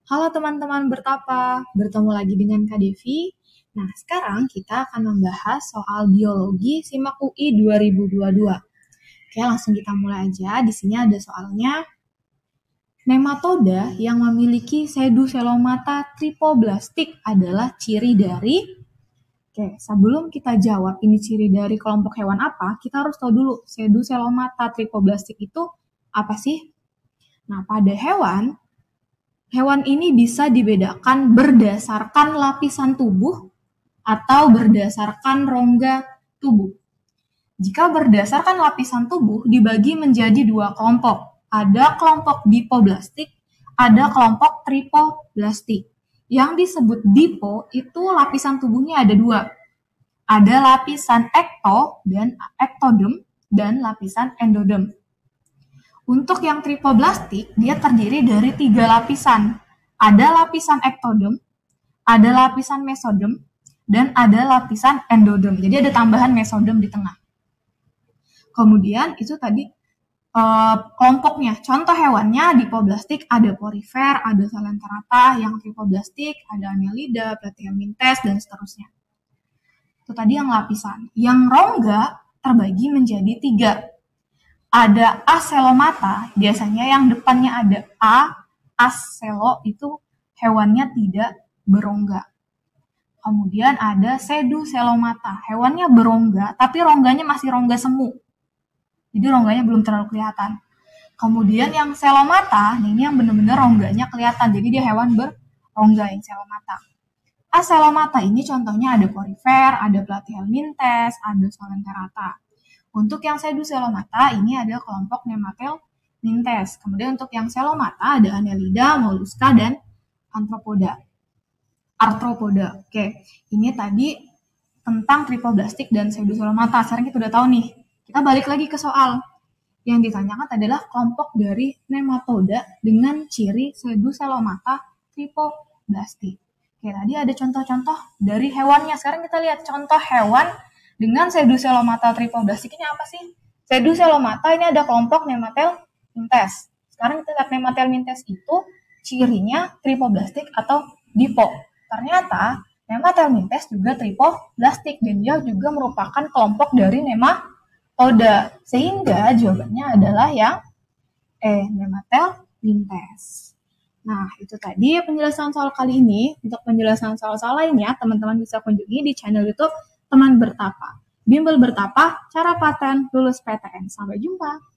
Halo teman-teman bertapa, bertemu lagi dengan Kak Devi. Nah, sekarang kita akan membahas soal biologi SIMAK UI 2022. Oke, langsung kita mulai aja. Di sini ada soalnya. Nematoda yang memiliki pseudocelomata tripoblastik adalah ciri dari. Oke, sebelum kita jawab ini ciri dari kelompok hewan apa, kita harus tahu dulu pseudocelomata tripoblastik itu apa sih? Nah, pada hewan ini bisa dibedakan berdasarkan lapisan tubuh atau berdasarkan rongga tubuh. Jika berdasarkan lapisan tubuh dibagi menjadi dua kelompok. Ada kelompok dipoblastik, ada kelompok tripoblastik. Yang disebut dipo itu lapisan tubuhnya ada dua. Ada lapisan ektoderm dan lapisan endoderm. Untuk yang tripoblastik, dia terdiri dari 3 lapisan. Ada lapisan ektoderm, ada lapisan mesoderm, dan ada lapisan endoderm. Jadi ada tambahan mesoderm di tengah. Kemudian itu tadi kelompoknya. Contoh hewannya dipoblastik ada porifer, ada salenterata, yang tripoblastik ada Annelida, Platyhelminthes, dan seterusnya. Itu tadi yang lapisan. Yang rongga terbagi menjadi 3. Ada acelomata, biasanya yang depannya ada acelo itu hewannya tidak berongga. Kemudian ada pseudocelomata, hewannya berongga, tapi rongganya masih rongga semu. Jadi rongganya belum terlalu kelihatan. Kemudian yang celomata, ini yang benar-benar rongganya kelihatan, jadi dia hewan berongga yang celomata. Acelomata ini contohnya ada porifer, ada Platyhelminthes, ada Salenterata. Untuk yang pseudocelomata ini ada kelompok Nemathelminthes. Kemudian untuk yang celomata ada Annelida, Mollusca, dan Arthropoda. Oke, ini tadi tentang tripoblastik dan pseudocelomata. Sekarang kita udah tahu nih. Kita balik lagi ke soal. Yang ditanyakan adalah kelompok dari nematoda dengan ciri pseudocelomata tripoblastik. Oke, tadi ada contoh-contoh dari hewannya. Sekarang kita lihat contoh hewan dengan pseudocelomata tripoblastik ini apa sih? Pseudocelomata ini ada kelompok Nemathelminthes. Sekarang kita lihat Nemathelminthes itu cirinya tripoblastik atau dipo. Ternyata Nemathelminthes juga tripoblastik dan dia juga merupakan kelompok dari nematoda. Sehingga jawabannya adalah yang Nemathelminthes. Nah, itu tadi penjelasan soal kali ini. Untuk penjelasan soal-soal lainnya, teman-teman bisa kunjungi di channel YouTube Teman Bertapa. Bimbel Bertapa, cara paten lulus PTN. Sampai jumpa.